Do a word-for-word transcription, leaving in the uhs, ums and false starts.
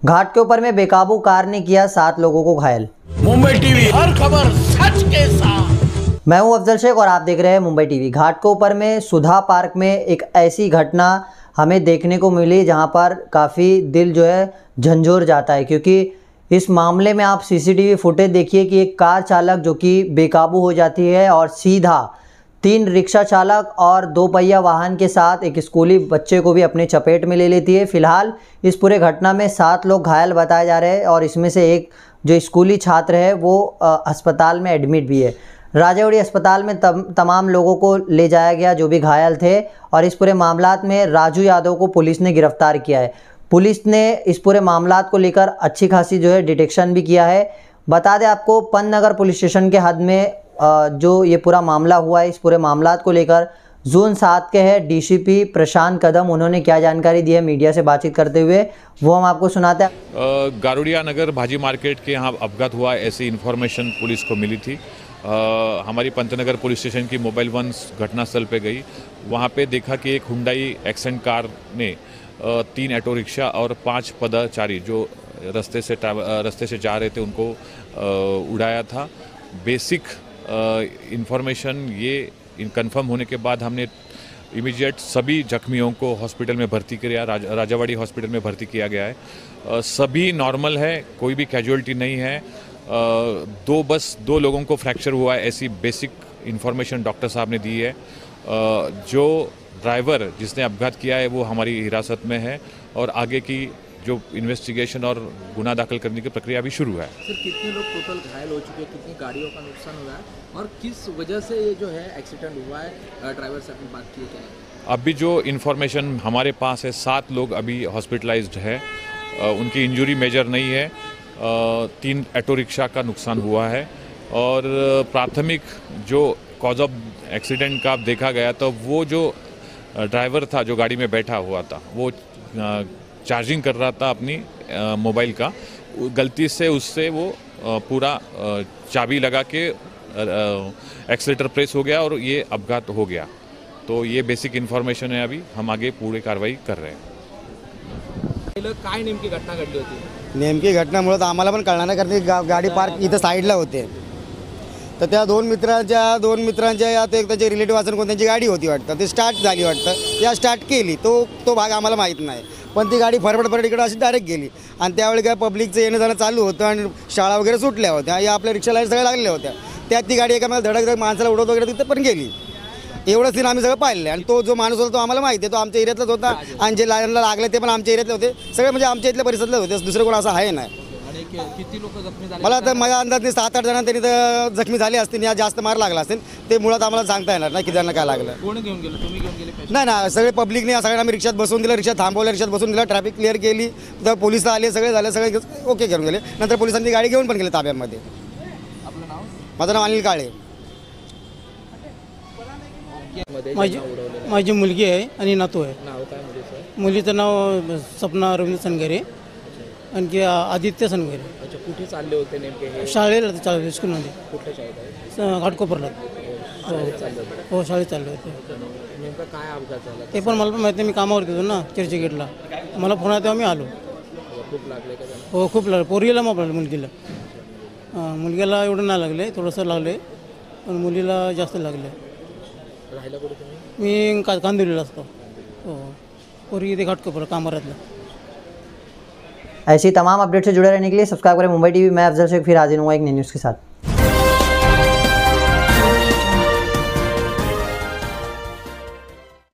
घाट के ऊपर में बेकाबू कार ने किया सात लोगों को घायल। मुंबई टीवी, हर खबर सच के साथ। मैं हूं अफजल शेख और आप देख रहे हैं मुंबई टीवी। घाट के ऊपर में सुधा पार्क में एक ऐसी घटना हमें देखने को मिली जहां पर काफ़ी दिल जो है झंझोर जाता है, क्योंकि इस मामले में आप सीसीटीवी फुटेज देखिए कि एक कार चालक जो कि बेकाबू हो जाती है और सीधा तीन रिक्शा चालक और दो पहिया वाहन के साथ एक स्कूली बच्चे को भी अपने चपेट में ले लेती है। फिलहाल इस पूरे घटना में सात लोग घायल बताए जा रहे हैं और इसमें से एक जो स्कूली छात्र है वो अस्पताल में एडमिट भी है। राजावड़ी अस्पताल में तम, तमाम लोगों को ले जाया गया जो भी घायल थे और इस पूरे मामलात में राजू यादव को पुलिस ने गिरफ्तार किया है। पुलिस ने इस पूरे मामलात को लेकर अच्छी खासी जो है डिटेक्शन भी किया है। बता दें आपको, पन्नगर पुलिस स्टेशन के हद में जो ये पूरा मामला हुआ है, इस पूरे मामलात को लेकर जोन सात के है डीसीपी प्रशांत कदम, उन्होंने क्या जानकारी दी है मीडिया से बातचीत करते हुए वो हम आपको सुनाते हैं। गारुड़िया नगर भाजी मार्केट के यहाँ अपघात हुआ ऐसी इन्फॉर्मेशन पुलिस को मिली थी। आ, हमारी पंतनगर पुलिस स्टेशन की मोबाइल वन घटनास्थल पे गई। वहाँ पे देखा कि एक हुंडई एक्सेंट कार ने आ, तीन ऑटो रिक्शा और पांच पदचारी जो रास्ते से रास्ते से जा रहे थे उनको आ, उड़ाया था। बेसिक इंफॉर्मेशन ये इन कंफर्म होने के बाद हमने इमीडिएट सभी जख्मियों को हॉस्पिटल में भर्ती किया, राज, राजावाड़ी हॉस्पिटल में भर्ती किया गया है। आ, सभी नॉर्मल है, कोई भी कैजुअलिटी नहीं है। आ, दो बस दो लोगों को फ्रैक्चर हुआ है ऐसी बेसिक इन्फॉर्मेशन डॉक्टर साहब ने दी है। आ, जो ड्राइवर जिसने अपघात किया है वो हमारी हिरासत में है और आगे की जो इन्वेस्टिगेशन और गुना दाखिल करने की प्रक्रिया भी शुरू है। सर, कितने लोग टोटल घायल हो चुके हैं, कितनी गाड़ियों का नुकसान हुआ है और किस वजह से ये जो है एक्सीडेंट हुआ है, ड्राइवर से अपनी बात की क्या है? अभी जो इन्फॉर्मेशन हमारे पास है, सात लोग अभी हॉस्पिटलाइज्ड है, उनकी इंजरी मेजर नहीं है। तीन ऑटो रिक्शा का नुकसान हुआ है और प्राथमिक जो कॉज ऑफ एक्सीडेंट का देखा गया तो वो जो ड्राइवर था जो गाड़ी में बैठा हुआ था वो चार्जिंग कर रहा था अपनी मोबाइल का, गलती से उससे वो आ, पूरा आ, चाबी लगा के एक्सीलेटर प्रेस हो गया और ये अपघात हो गया। तो ये बेसिक इन्फॉर्मेशन है, अभी हम आगे पूरी कार्रवाई कर रहे हैं। काय नेमकी घटना घडली होती? नेमकी घटनामुळे तर आम्हाला पण कळणार नाही, कारण गा, गाडी पार्क इथं साईडला होते तर त्या दोन मित्रांच्या दोन मित्रांच्या यात एक त्यांचे रिलेटिव्ह असून कोण त्यांची गाडी होती वाटतं, ते स्टार्ट झाली वाटतं, या स्टार्ट केली, तो तो भाग आम्हाला माहीत नाही, पण ती गाडी फरफड फरफड इकडे अशी डायरेक्ट गेली आणि त्यावेळी काय पब्लिकचं येणं जाणं चालू होतं आणि शाळा वगैरे सुटल्या होत्या, या आपल्या रिक्षा लाईन सगळ्या लागल्या होत्या, त्यात ती गाडी एकामेकाला धडक धडक माणसाला उडवत वगैरे तिथं पण गेली। एवढं सीन आम्ही सगळं पाहिलं आणि तो जो माणूस होता तो आम्हाला माहिती आहे, तो आमच्या एरियातलाच होता आणि जे लाईनला लागले ते पण आमच्या एरियातले होते, सगळे म्हणजे आमच्या इथल्या परिसरातले होते, दुसरं कोण असं आहे नाही। किती लोक जखमी झाले? मला तर माझ्या अंदाज सात आठ जणांना तरी तर जखमी झाले असतील, या जास्त मार लागला असेल, ते मुळात आम्हाला सांगता येणार नाही किती जणांना काय लागलं। कोण घेऊन गेलं? तुम्ही घेऊन गेले? नाही ना, सगळे पब्लिकने सगळ्यांना आम्ही रिक्षात बसवून दिलं, रिक्षा थांबवल्या, रिक्षात बसवून दिला, ट्रॅफिक क्लिअर केली, तर पोलिस आले, सगळे झाले, सगळे ओके करून गेले, नंतर पोलिसांनी गाडी घेऊन पण गेले ताब्यामध्ये। आपलं नाव? माझं नाव अनिल काळे। माझी माझी मुलगी आहे आणि नातू आहे। नाव काय मुलीचं? मुलीचं नाव सपना अरविंद सनगरे, आणखी आदित्य सनगरे। अच्छा, कुठे चालले होते नेमके हे? शाळेला चालले, स्कूलमध्ये। कुठल्या शाळेत आहे? घाटकोपरला। हो हो, शाळेत चालले होते। नेमका काय अपघात झाला ते पण मला पण माहिती नाही, मी कामावरती होतो ना चर्चगेटला, मला फोन आला तेव्हा मी आलो। खूप लागले का? हो, खूप लागले, पोरीला मग मुलगीला, हां मुलग्याला एवढं नाही लागले, थोडंसं लागले, पण मुलीला जास्त लागले। राहिला कुठे तुम्ही? मी का कांदिवलीला असतो। हो, पोरी इथे घाटकोपर कामारातला। ऐसी तमाम अपडेट से जुड़े रहने के लिए सब्सक्राइब करें मुंबई टीवी। मैं अफजल शेख फिर हाजिर हूँ एक नई न्यूज़ के साथ।